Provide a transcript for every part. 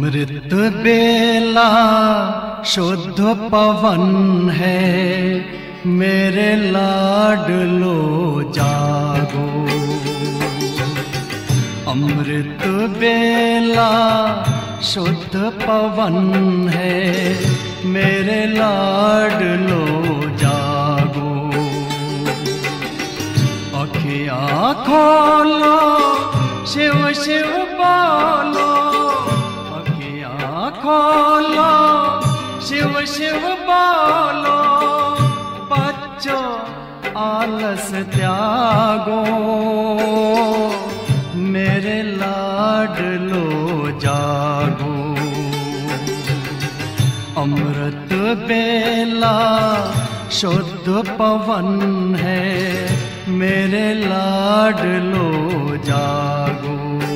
अमृत बेला शुद्ध पवन है, मेरे लाडलो जागो। अमृत बेला शुद्ध पवन है, मेरे लाडलो जागो। अखियाँ खोलो शिव शिव बोलो, अखियाँ खोलो शिव शिव बोलो। बच्चों आलस त्यागो, मेरे लाडलो जागो। अमृत बेला शुद्ध पवन है, मेरे लाडलो जागो।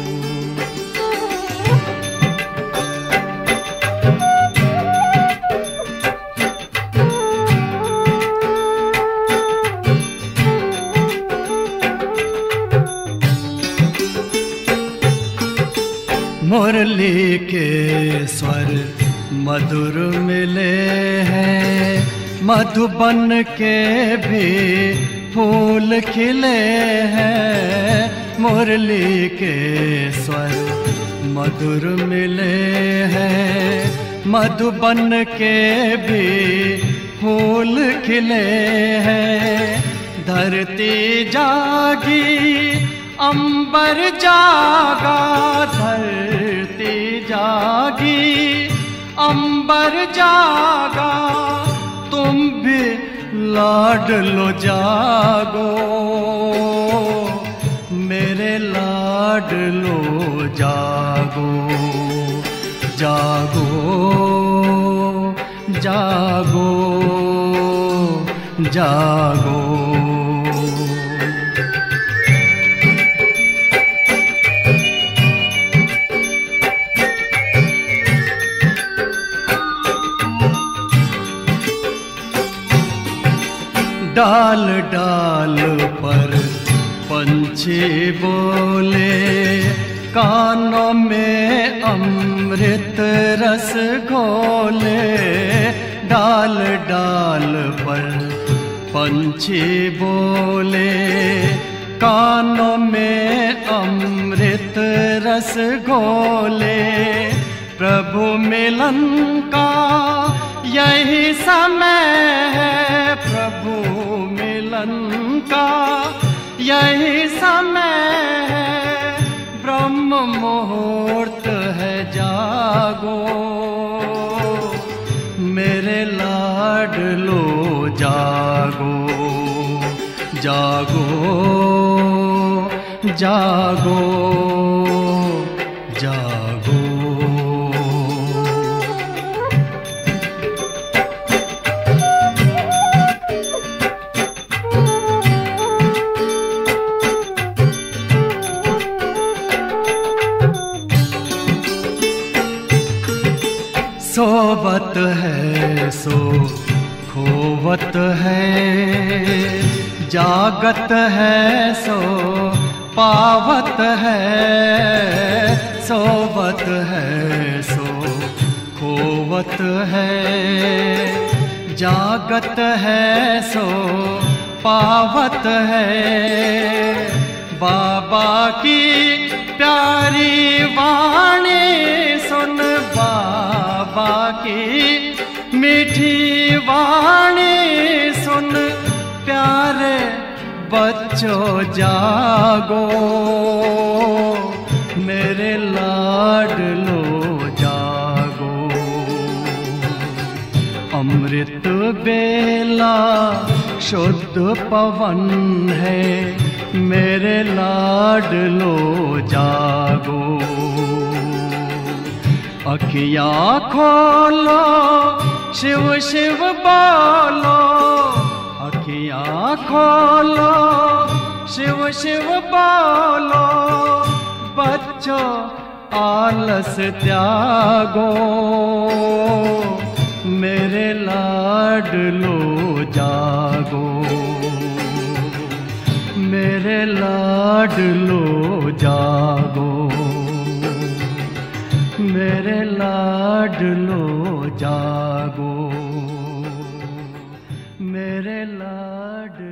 मुरली के स्वर मधुर मिले हैं, मधुबन के भी फूल खिले हैं। मुरली के स्वर मधुर मिले हैं, मधुबन के भी फूल खिले हैं। धरती जागी अंबर जागा, धरती जागी अंबर जागा। तुम भी लाडलो जागो, मेरे लाडलो जागो। जागो जागो जागो। डाल डाल पर पंछी बोले, कानों में अमृत रस घोले। डाल डाल पर पंछी बोले, कानों में अमृत रस घोले। प्रभु मिलन का यही समय है, प्रभु मिलन का यही समय है। ब्रह्म मुहूर्त है जागो, मेरे लाडलो जागो। जागो जागो जागो। सोवत है सो खोवत है, जागत है सो पावत है। सोवत है सो खोवत है, जागत है सो पावत है। बाबा की प्यारी वाणी सुन, बाबा की मीठी वाणी सुन। प्यारे बच्चों जागो, मेरे लाडलो जागो। अमृत बेला शुद्ध पवन है, मेरे लाडलो जागो। अखियाँ खोलो शिव शिव बोलो, अखियाँ खोलो शिव शिव बोलो। बच्चों आलस त्यागो, मेरे लाडलो जागो। मेरे लाडलो जागो, मेरे लाडलो जागो, मेरे लाड